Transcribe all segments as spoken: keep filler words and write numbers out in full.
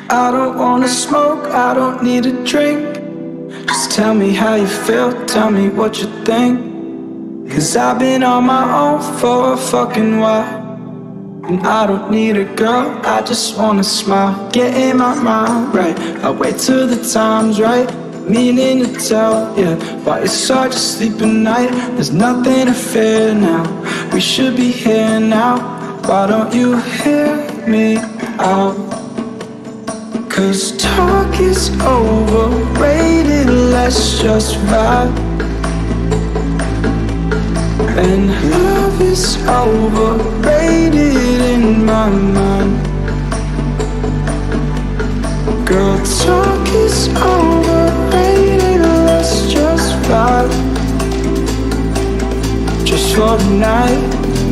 I don't wanna smoke, I don't need a drink. Just tell me how you feel, tell me what you think. Cause I've been on my own for a fucking while, and I don't need a girl, I just wanna smile. Get in my mind right, I wait till the time's right, meaning to tell, yeah. Why it's hard to sleep at night, there's nothing to fear now. We should be here now, why don't you hear me out? Cause talk is overrated, let's just vibe. And love is overrated in my mind. Girl, talk is overrated, let's just vibe. Just for the night.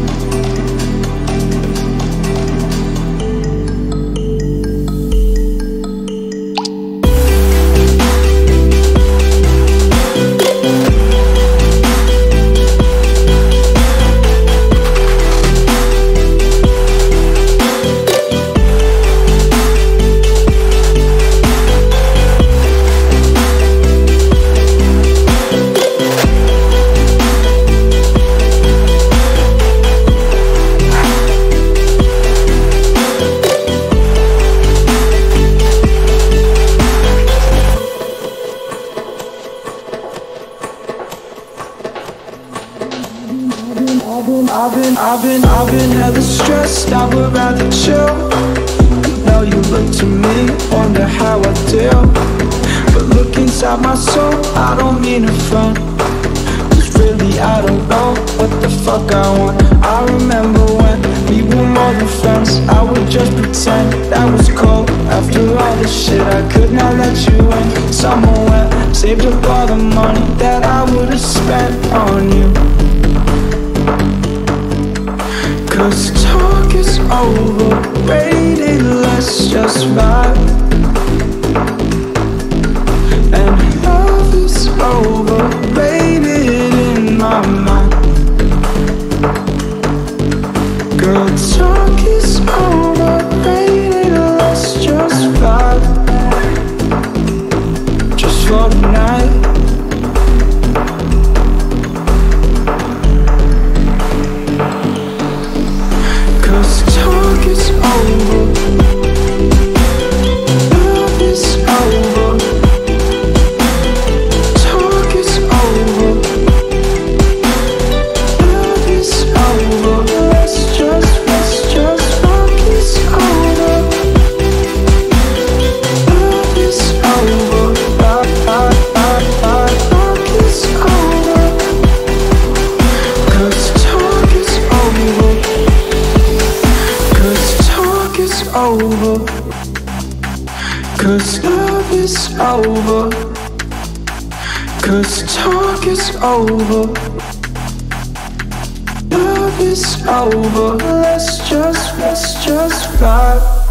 I've been, I've been, I've been hella stressed, I would rather chill. Now you look to me, wonder how I deal. But look inside my soul, I don't mean to front. Cause really I don't know what the fuck I want. I remember when we were more than friends, I would just pretend that was cold. After all this shit, I could not let you in. Someone went, saved up all the money that I would've spent on you. Cause talk is overrated, let's just vibe. And love is overrated in my mind. Girl, talk is overrated, let's just vibe. Just for the night. Over, cause love is over. Cause talk is over. Love is over. Let's just, let's just vibe.